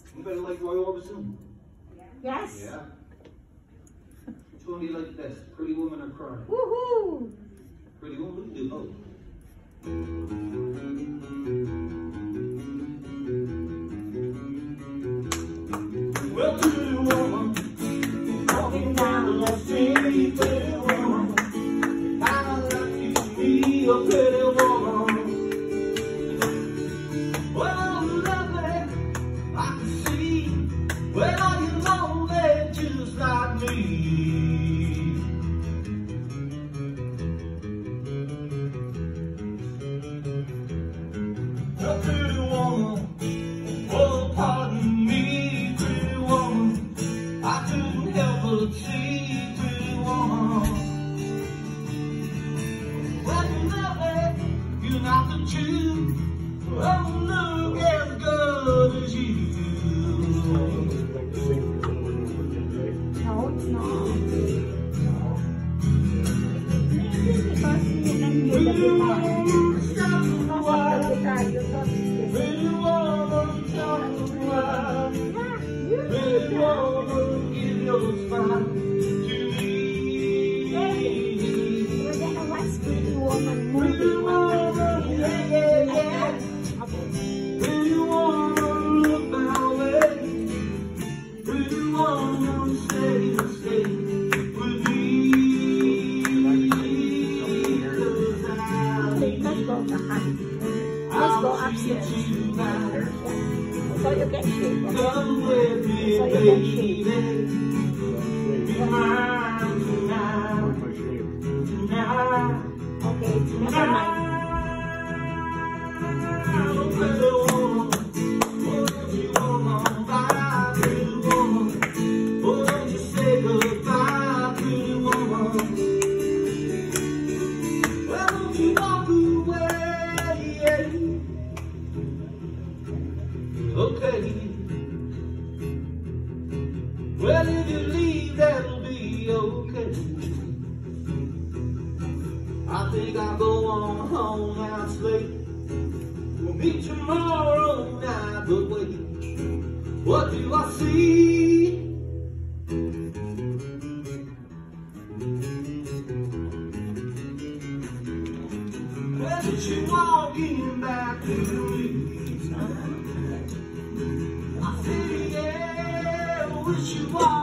You better like Roy Orbison. Yes. Yeah. Which one do you like best? Pretty Woman or Cry? Woohoo! Pretty Woman, we can do both. Well, pretty woman, walking down the street, pretty woman, I like you to be a pretty woman. Well, lovely, I can see, well, you're lonely just like me. A pretty woman, oh, pardon me, pretty woman, I couldn't help but see, pretty woman. Well, you lovely, you're not the truth, oh, look as good as you. No, it's not. Because you can hear the guitar. Because of the guitar, you don't Pretty woman, tell me why. Pretty woman, give your smile to me. We're gonna watch Pretty Woman Pretty movie. woman, yeah, yeah, yeah. Okay. Pretty woman, look my way. Pretty woman, stay with me. Let's go back. Let's go upstairs. So you can shave. Come with me, So you can shave. Be mine tonight. Tonight. Okay, never mind. Pretty woman, oh, don't you wanna buy, pretty woman? Oh, don't you say goodbye, pretty woman? Well, don't you walk away? Okay. Well, if you leave, that'll be okay. I think I'll go on home now, it's late. We'll meet tomorrow night, but wait, what do I see? Well, she's walking back to me. I see, yeah, wish you walked